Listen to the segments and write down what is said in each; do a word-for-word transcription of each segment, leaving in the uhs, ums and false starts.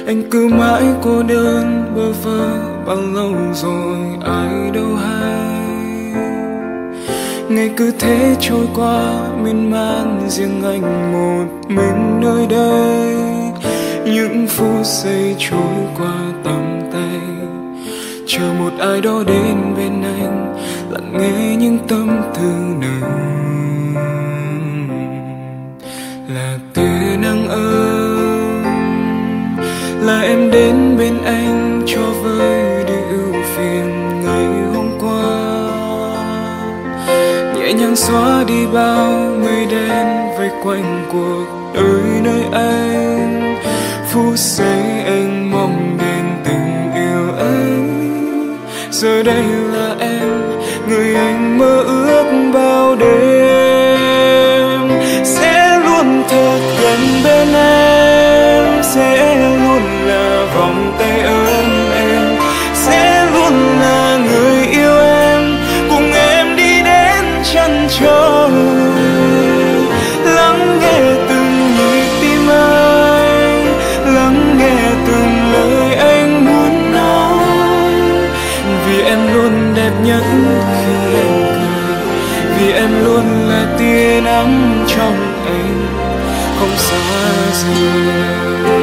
Anh cứ mãi cô đơn bơ vơ, bao lâu rồi ai đâu hay. Ngày cứ thế trôi qua miên man, riêng anh một mình nơi đây. Những phút giây trôi qua tầm tay, chờ một ai đó đến bên anh, lặng nghe những tâm tư nồng. Là tia nắng ấm, là em đến bên anh cho vơi đi ưu phiền ngày hôm qua. Nhẹ nhàng xóa đi bao mây đen vây quanh cuộc đời nơi anh. Phút giây anh mong đến tình yêu ấy, giờ đây là em, người anh mơ ước bao đêm. Sẽ luôn thật gần bên em, sẽ luôn là vòng tay ấm em, sẽ luôn là người yêu em, cùng em đi đến chân trời. Lắng nghe từng nhịp tim anh, lắng nghe từng lời anh muốn nói. Vì em luôn đẹp nhất khi em cười, vì em luôn là tia nắng trong anh, không xa rời.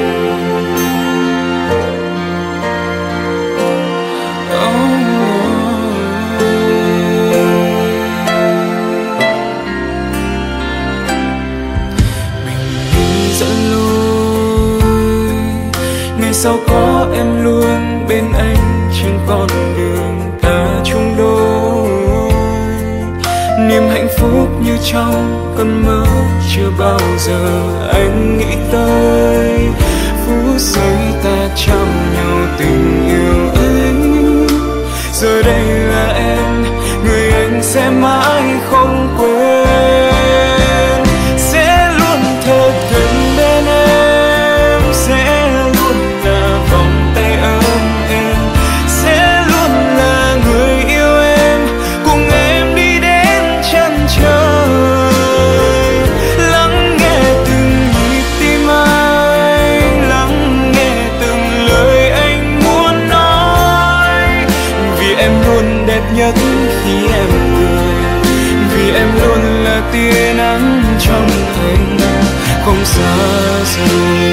Sao có em luôn bên anh trên con đường ta chung đôi. Niềm hạnh phúc như trong cơn mơ chưa bao giờ anh nghĩ tới. Phút giây ta chạm nhau tình yêu ấy, giờ đây là em, người anh sẽ mãi không quên. Sẽ luôn thật gần bên em, sẽ vòng tay ấm em, sẽ luôn là người yêu em, cùng em đi đến chân trời. Lắng nghe từng nhịp tim anh, lắng nghe từng lời anh muốn nói. Vì em luôn đẹp nhất khi em cười, vì em luôn là tia nắng trong anh, không xa rời.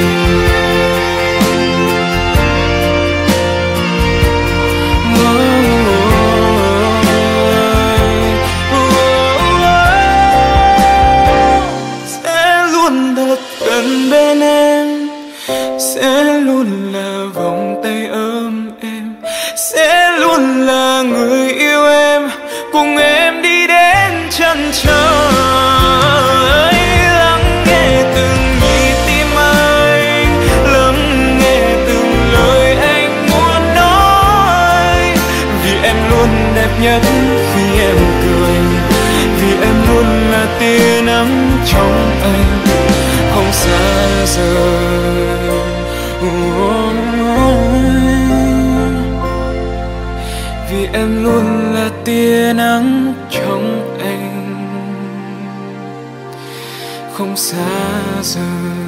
Bên em sẽ luôn là vòng tay ấm em, sẽ luôn là người yêu em, cùng em đi đến chân trời. Lắng nghe từng nhịp tim anh, lắng nghe từng lời anh muốn nói. Vì em luôn đẹp nhất khi em cười, vì em luôn là tia nắng trong anh, không xa rời. Vì em luôn là tia nắng trong anh, không xa rời.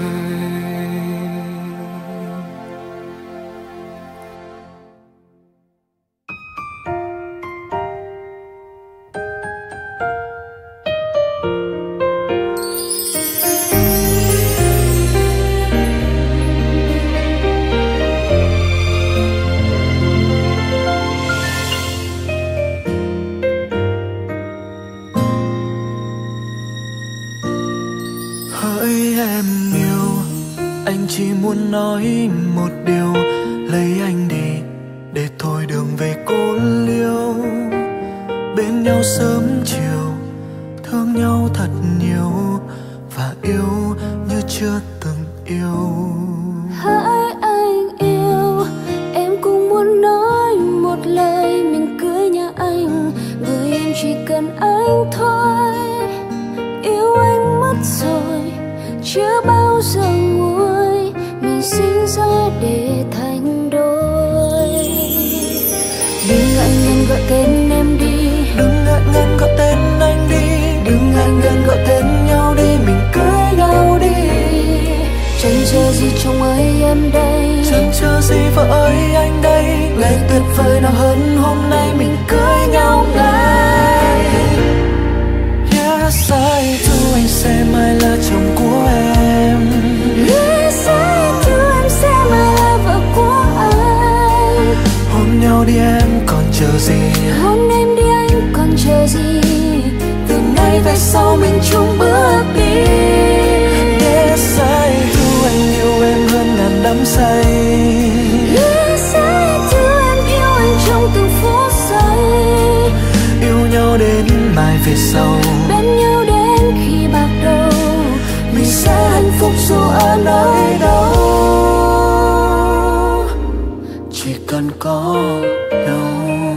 Chỉ muốn nói một điều, lấy anh đi để thôi đường về cô liêu. Bên nhau sớm chiều, thương nhau thật nhiều, và yêu như chưa từng yêu. Hỡi anh yêu, em cũng muốn nói một lời mình cưới nhà anh, bởi em chỉ cần anh thôi. Yêu anh mất rồi, chưa bao giờ nguôi, mình sinh ra để thành đôi. Đừng ngại ngần gọi tên em đi, đừng ngại ngần gọi tên anh đi, đừng ngại ngần gọi tên nhau đi, mình cưới nhau đi. Chẳng chờ gì trong ơi em đây, chẳng gì vợ ơi anh đây. Ngày tuyệt vời nào hơn hôm nay mình cưới nhau ngay. Yes, I do, anh sẽ mãi là chồng của em. Yes, I do, em sẽ mãi là vợ của anh. Hôn nhau đi em còn chờ gì. Hôn em đi anh còn chờ gì. Từ nay về sau mình chung bước đi. Yes, I do, anh yêu em hơn ngàn đắm say. Yes, I do, em yêu anh trong từng phút giây. Yêu nhau đến mai về sau, bên nhau đến khi bạc đầu. mình sẽ hạnh phúc dù ở nơi đâu. Chỉ cần có nhau.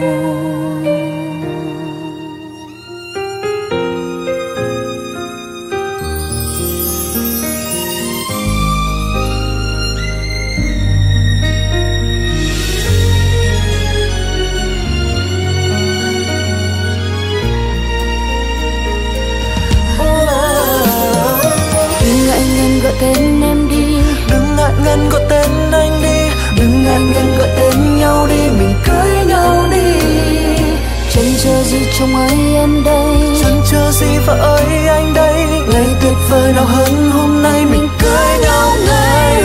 Gọi tên em đi, đừng ngại ngần gọi tên anh đi, đừng ngại ngần gọi tên nhau đi, mình cưới nhau đi. Chân chờ gì chồng ơi em đây, chân chờ gì vợ ơi anh đây. Ngày tuyệt vời nào hơn hôm nay mình cưới nhau ngay.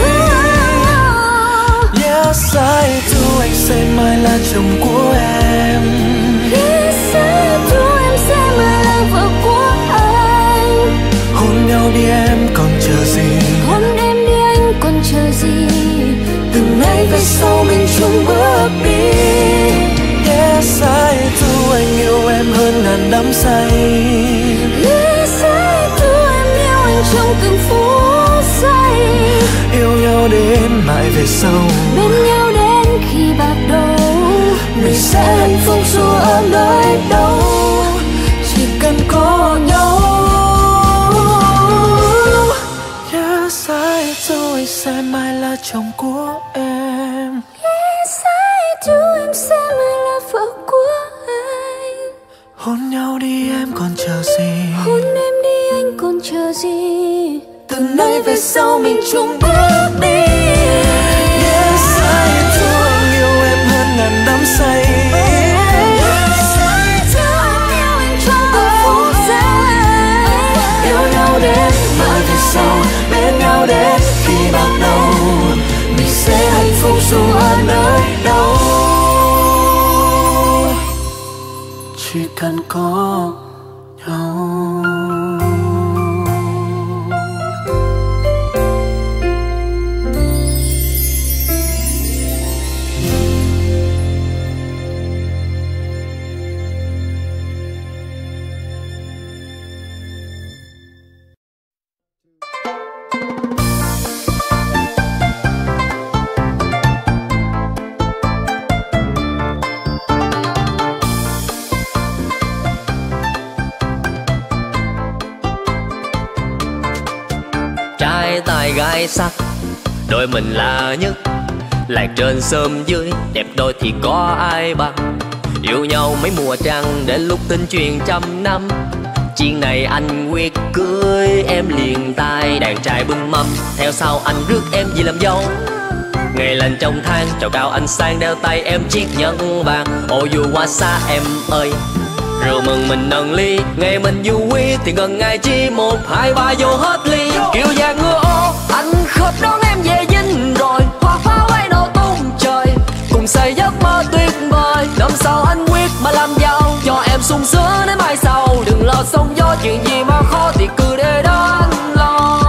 Yes, I do, anh sẽ mãi là chồng của em. Yes, I do, em sẽ mãi là vợ của anh. Hôn nhau đi em còn chờ gì. Hôn em đi anh còn chờ gì. Từ nay về sau mình chung bước đi. Yes, I do, anh yêu em hơn ngàn đắm say. Yes, I do, em yêu anh trong từng phút giây. Yêu nhau đến mãi về sau, bên nhau đến khi bạc đầu. mình sẽ hạnh phúc dù ở nơi đâu. Chỉ cần có nhau. Yes, I do, anh sẽ mãi là chồng của em. Yes, I do, em sẽ mãi là vợ của anh. Hôn nhau đi em còn chờ gì. Hôn em đi anh còn chờ gì. Từ nay về sau mình chung bước đi. Yes, I do, anh yêu em hơn ngàn đắm say. Yes, I do, em yêu anh trong từng phút giây. Yêu nhau đến mãi về sau, bên nhau đến khi bạc đầu. Mình sẽ hạnh phúc dù ở nơi đâu. Chỉ cần có nhau. Tài gái sắc, đôi mình là nhất. Lạc trên sớm dưới, đẹp đôi thì có ai bằng. Yêu nhau mấy mùa trăng, đến lúc tin truyền trăm năm. Chuyện này anh quyết cưới em liền tay. Đàn trai bưng mâm, theo sau anh rước em về làm dâu. Ngày lành trong tháng, trầu cao anh sang đeo tay em chiếc nhẫn vàng. Ô dù qua xa em ơi, rượu mừng mình nâng ly. Ngày mình vui thì gần ngày chi, một hai ba vô hết ly. Kiều vàng ngựa ô, anh khớp đón em về dinh rồi. Hoa pháo ấy nổ tung trời, cùng xây giấc mơ tuyệt vời. Năm sau anh quyết mà làm giàu, cho em sung sướng đến mai sau. Đừng lo sóng gió, chuyện gì mà khó thì cứ để đó anh lo.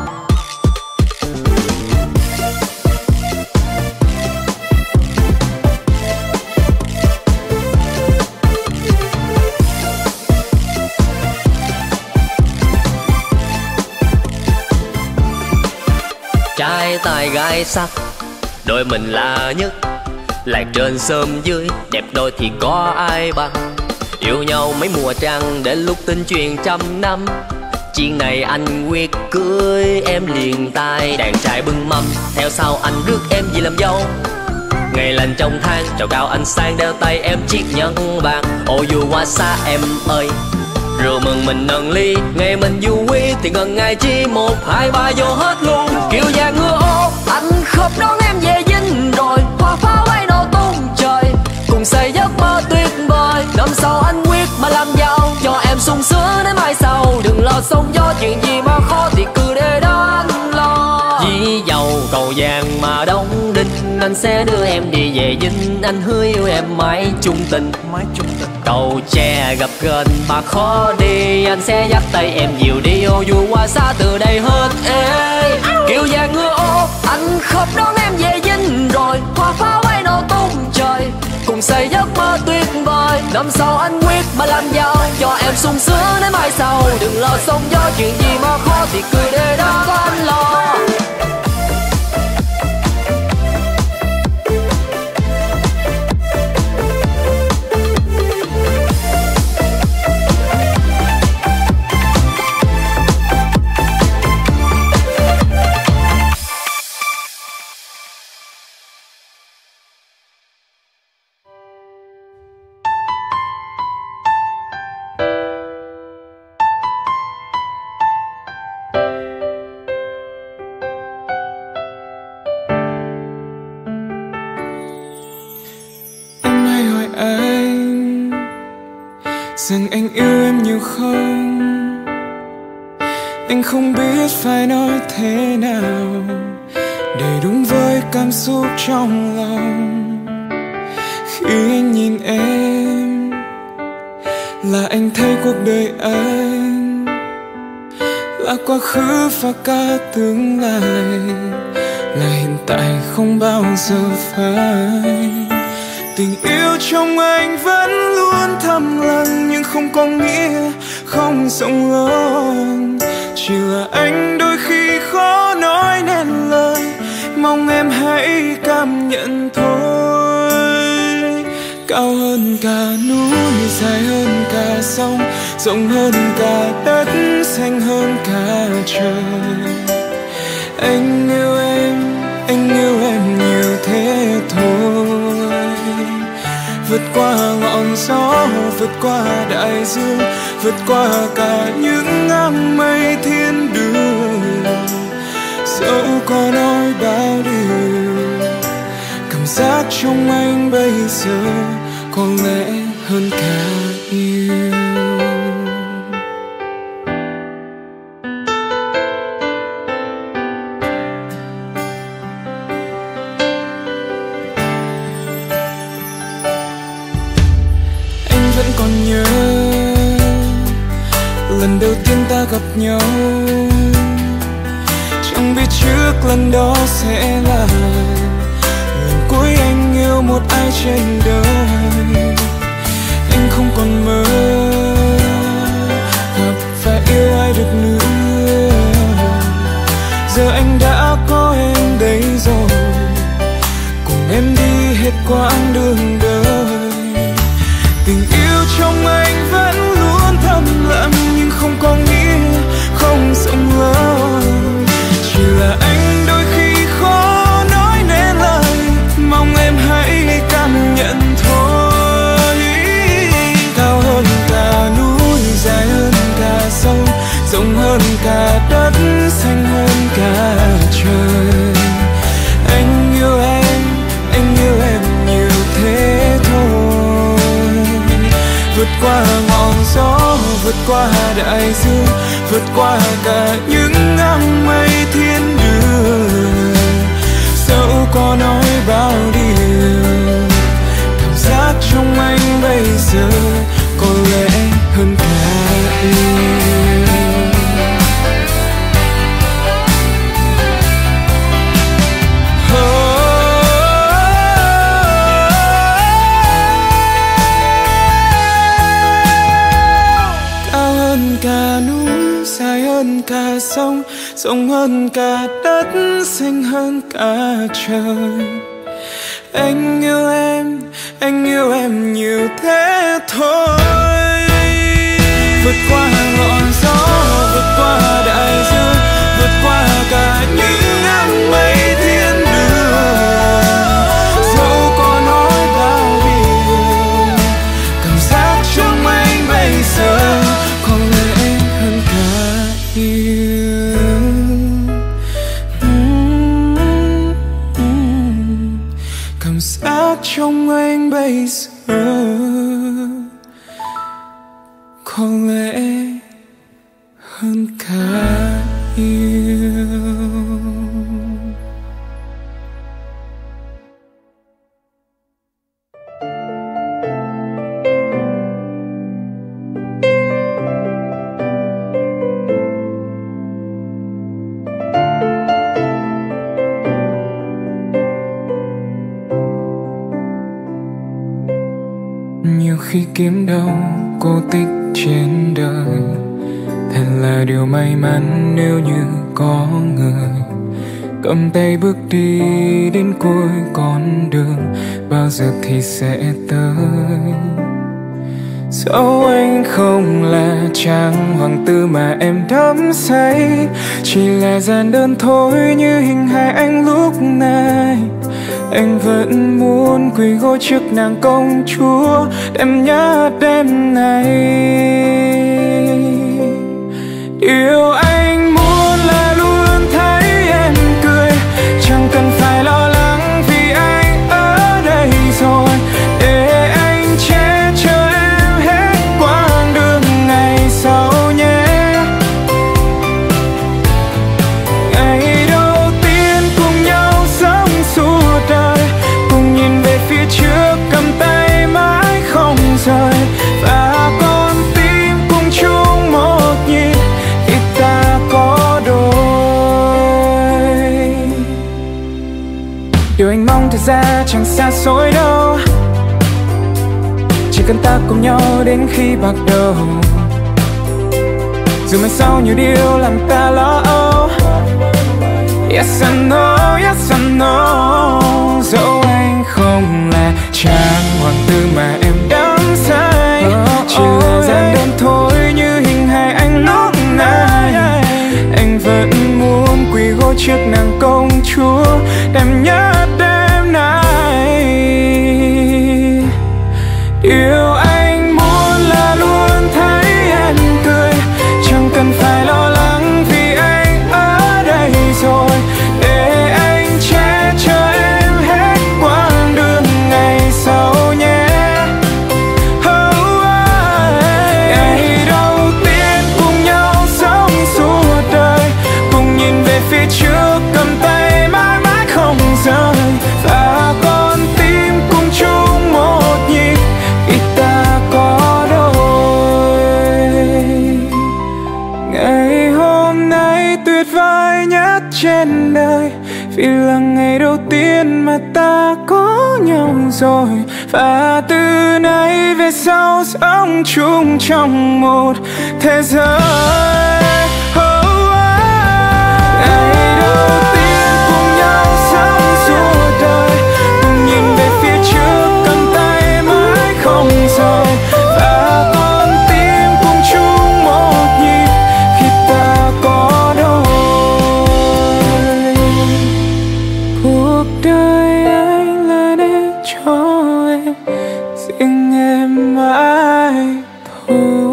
Trai tài gái sắc, đôi mình là nhất. Lạc trên sớm dưới, đẹp đôi thì có ai bằng. Yêu nhau mấy mùa trăng, đến lúc tin truyền trăm năm. Chuyện này anh quyết cưới em liền tay. Đàn trai bưng mâm, theo sau anh rước em về làm dâu. Ngày lành trong tháng, trầu cao anh sang đeo tay em chiếc nhẫn vàng. Ô dù qua xa em ơi, rượu mừng mình nâng ly. Ngày mình vui thì gần ngày chi, một hai ba vô hết luôn. Kiều vàng ngựa ô, anh khớp đón em về dinh rồi. hoa pháo ấy nổ tung trời, cùng xây giấc mơ tuyệt vời. Năm sau anh quyết mà làm giàu, cho em sung sướng đến mai sau. Đừng lo sống gió, chuyện gì mà khó thì cứ để đó anh lo. Dĩ dầu cầu vàng mà đóng đinh, anh sẽ đưa em đi về dinh. Anh hứa yêu em mãi chung tình, mãi chung tình. Cầu tre gặp gần mà khó đi, anh sẽ dắt tay em nhiều đi. Ô dù qua xa từ đây hết ê, kiều vàng ngựa ô anh khóc đón em về dinh rồi. Hoa pháo ấy nổ tung trời, cùng xây giấc mơ tuyệt vời. Năm sau anh quyết mà làm giàu, cho em sung sướng đến mai sau. Đừng lo sống gió, chuyện gì mà khó thì cứ để đó có anh lo. Rằng anh yêu em nhiều không? Anh không biết phải nói thế nào để đúng với cảm xúc trong lòng. Khi anh nhìn em là anh thấy cuộc đời anh là quá khứ và cả tương lai, là hiện tại không bao giờ phai. Tình yêu trong anh vẫn luôn thầm lặng, nhưng không có nghĩa không rộng lớn. Chỉ là anh đôi khi khó nói nên lời, mong em hãy cảm nhận thôi. Cao hơn cả núi, dài hơn cả sông, rộng hơn cả đất, xanh hơn cả trời. Anh yêu em, anh yêu em nhiều thế thôi. Vượt qua ngọn gió, vượt qua đại dương, vượt qua cả những áng mây thiên đường. Dẫu có nói bao điều, cảm giác trong anh bây giờ có lẽ hơn cả yêu. Còn nhớ lần đầu tiên ta gặp nhau, chẳng biết trước lần đó sẽ là lần cuối anh yêu một ai trên đời. Anh không còn mơ gặp và yêu ai được nữa, giờ anh đã có em đây rồi, cùng em đi hết quãng đường đời. Tình yêu trong anh vẫn luôn thầm lặng, nhưng không có nghĩa không rộng lớn. Chỉ là anh đôi khi khó nói nên lời, mong em hãy cảm nhận thôi. Cao hơn cả núi, dài hơn cả sông, rộng hơn cả đất, xanh hơn cả trời. Anh yêu em, anh yêu em nhiều thế thôi. Vượt qua ngọn gió, vượt qua đại dương, vượt qua cả những áng mây thiên đường. Dẫu có nói bao điều, cảm giác trong anh bây giờ có lẽ hơn cả yêu. Cả núi, dài hơn cả sông, rộng hơn cả đất, xanh hơn cả trời. Anh yêu em, anh yêu em nhiều thế thôi. Vượt qua ngọn gió, vượt qua đại dương, vượt qua cả những áng mây thiên đường. Dẫu có nói bao điều, cảm giác trong anh bây giờ có lẽ hơn cả yêu. Cảm yêu. Nhiều khi kiếm đâu cô tích trên đời, thật là điều may mắn nếu như có người cầm tay bước đi đến cuối con đường, bao giờ thì sẽ tới. Dẫu anh không là chàng hoàng tử mà em đắm say, chỉ là giản đơn thôi như hình hài anh lúc này. Anh vẫn muốn quỳ gối trước nàng công chúa, em nhớ đêm này. Điều anh muốn là luôn thấy em cười, chẳng cần phải lo lắng vì anh ở đây rồi, để anh che chở em hết quãng đường ngày sau nhé. Ngày đầu tiên cùng nhau sống suốt đời, cùng nhìn về phía trước cầm tay mãi không rời, và con tim cùng chung một nhịp khi ta có đôi. Điều anh mong thật ra chẳng xa xôi đâu, chỉ cần ta cùng nhau đến khi bạc đầu. Dù mai sau nhiều điều làm ta lo âu, yes I know, yes I know. Dẫu anh không là chàng hoàng tử mà em đắm say, chỉ là giản đơn thôi như hình hài anh lúc này. Anh vẫn muốn quỳ gối trước nàng công chúa, đêm nhớ đêm nay. Điều anh muốn là luôn thấy em cười, chẳng cần phải lo lắng vì anh ở đây rồi, để anh che chở em hết quãng đường ngày sau nhé. Oh, oh. Ngày đầu tiên cùng nhau sống suốt đời, cùng nhìn về phía trước cầm tay mãi mãi không rời, và con tim cùng chung một nhịp khi ta có đôi. Ngày hôm nay tuyệt vời nhất trên đời, vì là ngày đầu tiên mà ta có nhau rồi, và từ nay về sau sống chung trong một thế giới. Oh, oh. Ngày đầu tiên cùng nhau sống suốt đời, cùng nhìn về phía trước cầm tay mãi không rời, và con tim cùng chung một nhịp khi ta có đôi. Cuộc đời anh là để cho em, riêng em mãi thôi.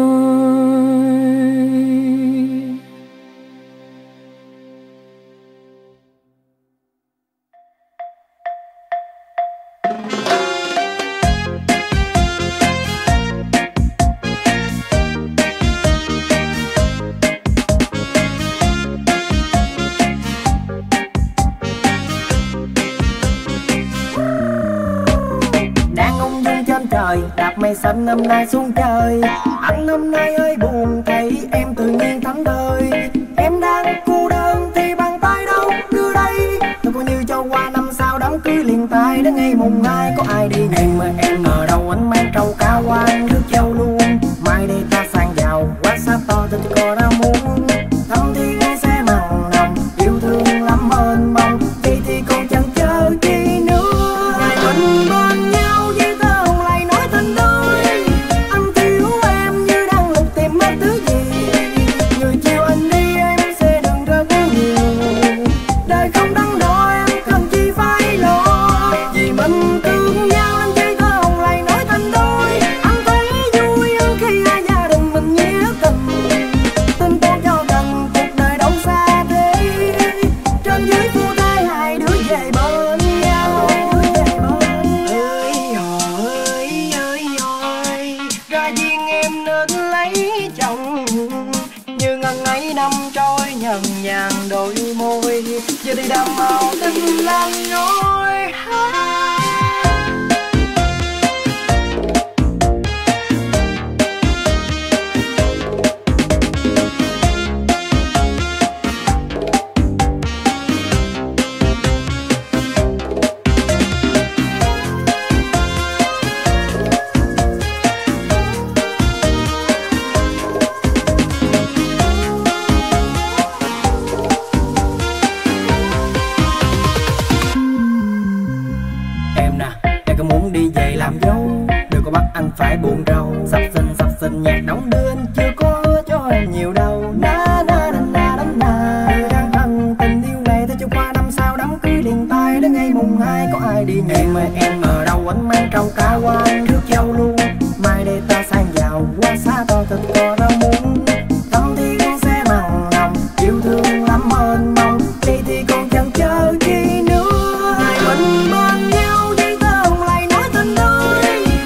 Đang ung dung trên trời, đạp mây xanh năm nay xuống trời. Anh hôm nay ơi buồn thấy em tự nhiên thánh thơi. Em đang cô đơn thì bàn tay đâu đưa đây. Tôi coi như cho qua năm sau đám cưới liền tay, đến ngày mùng hai có ai đi nhưng mà em ngờ đâu anh mang trâu cá quan nước châu luôn. Mai đây ta sang giàu quá sát to tôi có đã muốn thăm thì ngay sẽ mặn nồng, yêu thương lắm mênh mông, vậy thì còn chẳng chờ chi nữa. Ngày mình bên nhau với tơ hồng lại nói thành đôi, anh thiếu em như đang lục tìm mất thứ gì. Người chiều anh đi em sẽ đừng rất nhiều, đời không đắn đo em cần chi phải lo. Vì mình thương nhau anh chơi tơ hồng lại nói thành đôi, anh thấy vui nhàng đôi môi, giờ thì đam màu tình lan ngôi. Phải buồn rầu sập sình sập sình nhạc đóng đưa anh chưa có hứa cho em nhiều đâu. Na na na na na na như đang thân tình yêu này tới chưa qua năm sau đám cưới liền tay đến ngày mùng hai có ai đi nhẹ mà em ở đâu anh mang trâu cá qua trước châu luôn mai đây ta sang giàu qua xa to thật to rau muống thăm thì con sẽ mặn nồng yêu thương lắm ơn mong đi thì còn chẳng chờ chi nữa hai mình bên nhau dây tơ hồng lại nói tình ơi.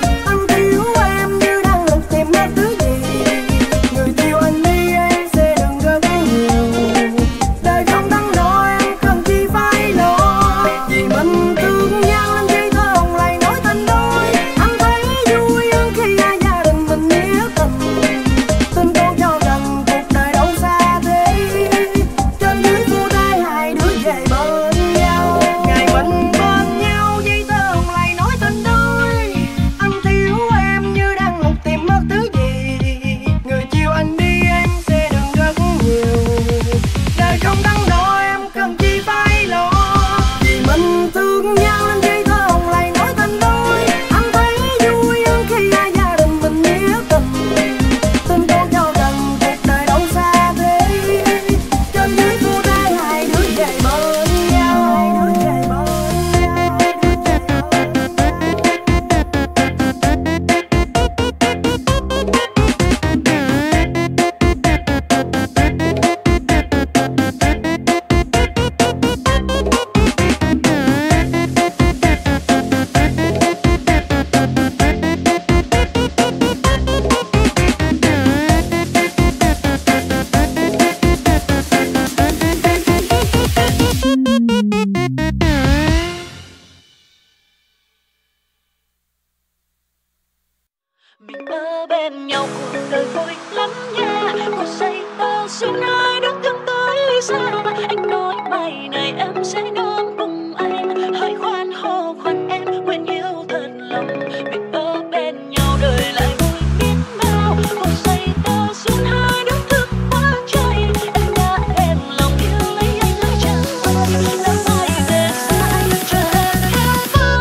Mình ở bên nhau cuộc đời vui lắm nha. Cô say tao xin ai được thương tới xa. Anh nói mai này em sẽ nương cùng anh. Hãy khoan hô khoan em quên yêu thật lòng. Mình ở bên nhau đời lại vui biết bao. Cô say tao xin ai được thương quá trời. Em đã đem lòng yêu lấy anh lấy chân ơi. Đã mai về xa anh chờ em theo với.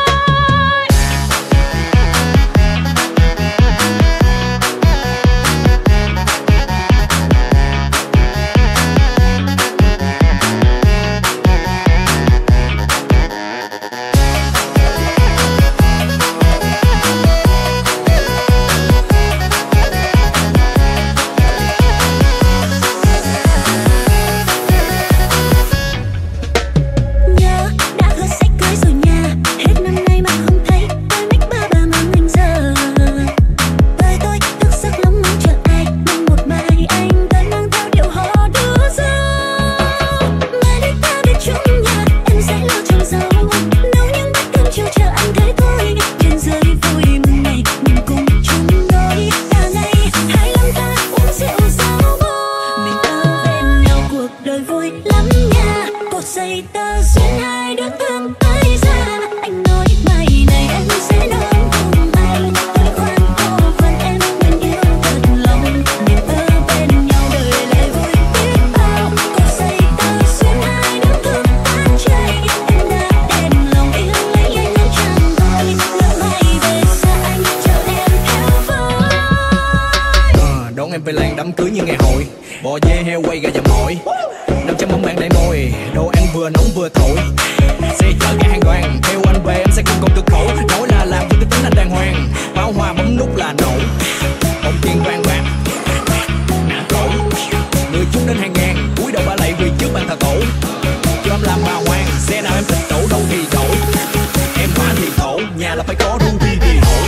Về làng đám cưới như ngày hội, bò dê heo quay gà dầm mỏi, năm trăm bông bạn đầy môi, đồ ăn vừa nóng vừa thổi, xe chở cả hàng đoàn, theo anh về em sẽ cùng công cực khổ, nói là làm với cái tính anh đàng hoàng, pháo hoa bấm nút là nổ, bông tiền vàng bạc, nã cổ, người chúng đến hàng ngàn, cúi đầu ba lạy quỳ trước bàn thờ tổ, cho em làm bà hoàng, xe nào em thích đổ đâu thì đổ, em hỏa thì thổ, nhà là phải có ru đi thì hội.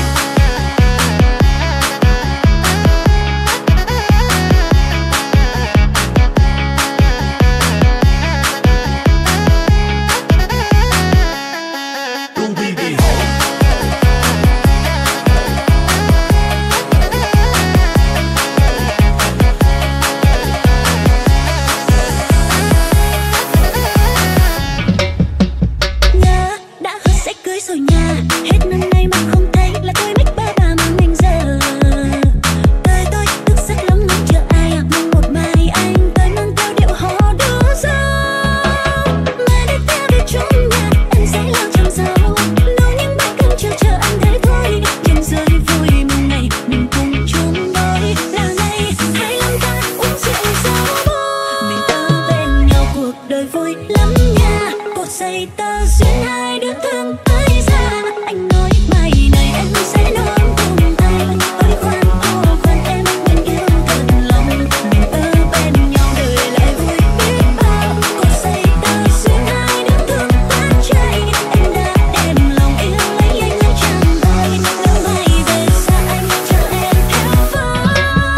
xây tơ duyên hai đứa thương tới xa. Anh nói bài này em sẽ non cùng tay. Ôi khoan ô khoan em mình yêu thật lòng, mình ở bên nhau đời lại vui biết bao. Cô xây tơ duyên hai đứa thương tan chảy. Em đã đem lòng yêu lấy anh lên tràn đời. Nếu mai về xa anh chờ em theo phơi.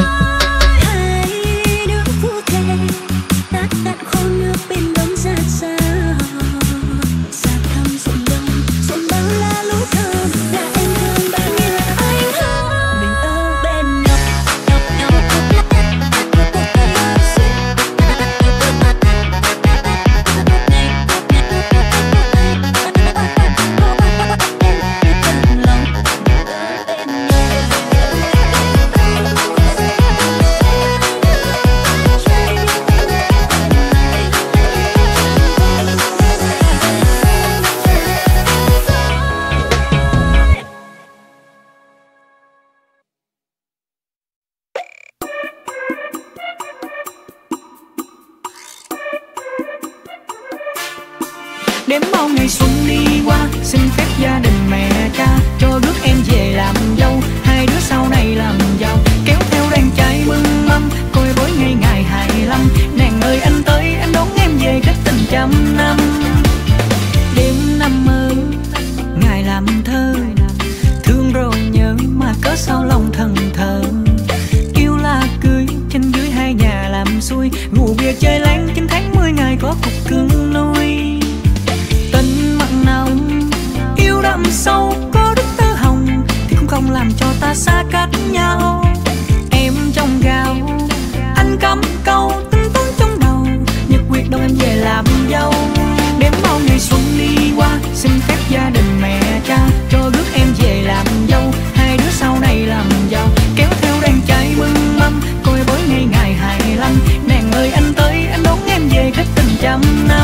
Hai đứa phu thề tát tát khô nước bên đông ra xa. Xa thăm ruộng đông ruộng bao la lúa thơm là em thương bao nhiêu anh hơn. Mình ở bên nhau nhau nhau Đếm bao ngày xuân đi qua, xin phép gia đình mẹ cha cho rước em về làm dâu. Hai đứa sau này làm giàu, kéo theo đàn trai mừng mâm, coi bối ngày ngày hai mươi lăm. Nàng ơi anh tới, anh đón em về kết tình trăm năm. Đêm năm mơ, ngày làm thơ, thương rồi nhớ mà cớ sao lòng thần thờ. Yêu là cưới, trên dưới hai nhà làm xuôi, ngủ bia chơi láng chín tháng mười ngày có cục cưng nuôi. Tình mặn nồng yêu đậm sâu có đức tơ hồng thì cũng không làm cho ta xa cách nhau. Em trong gạo anh cắm câu tính toán trong đầu, nhật quyết đâu em về làm dâu. Đếm bao ngày xuân đi qua, xin phép gia đình mẹ cha cho rước em về làm dâu. Hai đứa sau này làm giàu, kéo theo đàn trai mừng mâm, coi bối ngày ngày hai mươi lăm. Nàng ơi anh tới, anh đón em về kết tình trăm năm.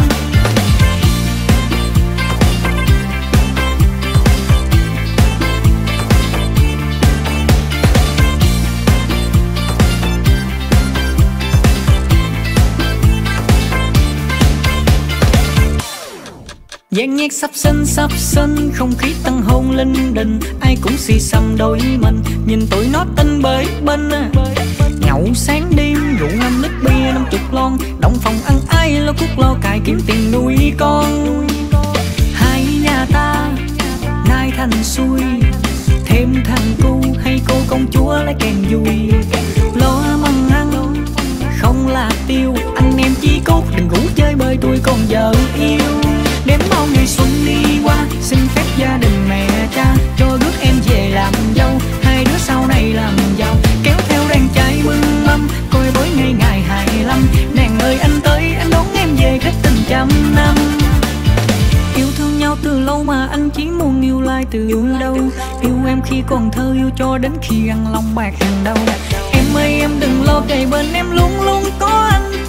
Gian nhạc sắp sinh sắp sinh, không khí tăng hôn linh đình, ai cũng xì xăm đôi mình, nhìn tụi nó tinh bới bên. Nhậu sáng đêm rượu ngâm lít bia năm chục lon, động phòng ăn ai lo cuốc lo cài kiếm tiền nuôi con. Hai nhà ta nay thành xuôi, thêm thằng cu hay cô công chúa lấy kèn vui. Lo măng ăn không là tiêu, anh em chí cốt đừng ngủ chơi bơi tôi còn vợ yêu. Đếm bao ngày xuân đi qua, xin phép gia đình mẹ cha cho rước em về làm dâu. Hai đứa sau này làm giàu, kéo theo đàn trai mừng mâm, coi bối ngày ngày hai mươi lăm. Nàng ơi anh tới, anh đón em về kết tình trăm năm. Yêu thương nhau từ lâu mà anh chỉ muốn yêu lại từ đâu. Yêu em khi còn thơ, yêu cho đến khi ăn lòng bạc hàng đầu. Em ơi em đừng lo, kề bên em luôn luôn có anh.